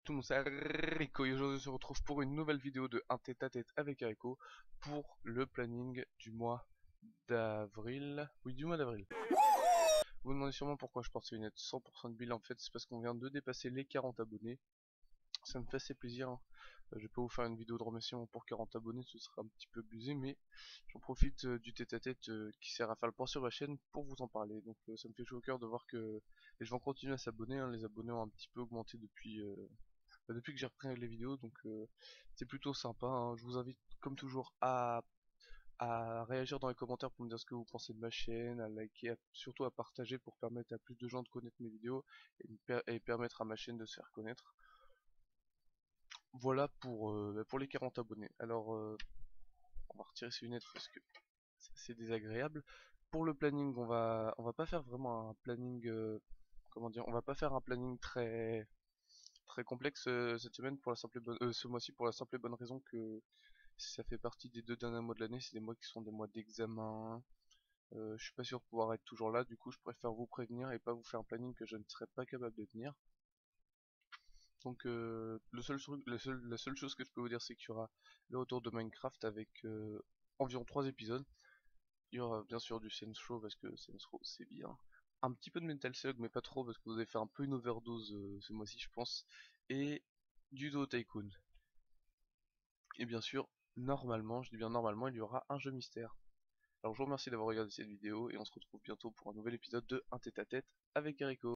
Tout le monde, c'est Rico et aujourd'hui on se retrouve pour une nouvelle vidéo de un tête-à-tête avec Rico pour le planning du mois d'avril. Oui, du mois d'avril. Vous vous demandez sûrement pourquoi je porte ces lunettes 100% de bill. En fait, c'est parce qu'on vient de dépasser les 40 abonnés. Ça me fait assez plaisir, hein. Je vais pas vous faire une vidéo de remerciement pour 40 abonnés, ce sera un petit peu abusé, mais j'en profite du tête-à-tête qui sert à faire le point sur ma chaîne pour vous en parler. Donc ça me fait chaud au cœur de voir que les gens continuent à s'abonner, hein. Les abonnés ont un petit peu augmenté depuis que j'ai repris les vidéos, donc c'est plutôt sympa, hein. Je vous invite comme toujours à réagir dans les commentaires pour me dire ce que vous pensez de ma chaîne, à liker, surtout à partager pour permettre à plus de gens de connaître mes vidéos et permettre à ma chaîne de se faire connaître. Voilà pour les 40 abonnés. Alors on va retirer ces lunettes parce que c'est assez désagréable. Pour le planning, on va pas faire vraiment un planning comment dire, on va pas faire un planning très complexe cette semaine pour la simple et bonne ce mois-ci pour la simple et bonne raison que ça fait partie des 2 derniers mois de l'année, c'est des mois qui sont des mois d'examen. Je suis pas sûr de pouvoir être toujours là, du coup je préfère vous prévenir et pas vous faire un planning que je ne serais pas capable de tenir. Donc la seule chose que je peux vous dire, c'est qu'il y aura le retour de Minecraft avec environ 3 épisodes. Il y aura bien sûr du Saints Row parce que Saints Row c'est bien. Un petit peu de Mental Slug mais pas trop parce que vous avez fait un peu une overdose ce mois-ci je pense. Et du Duo Tycoon. Et bien sûr, normalement, je dis bien normalement, il y aura un jeu mystère. Alors je vous remercie d'avoir regardé cette vidéo et on se retrouve bientôt pour un nouvel épisode de Un tête-à-tête avec Eriko.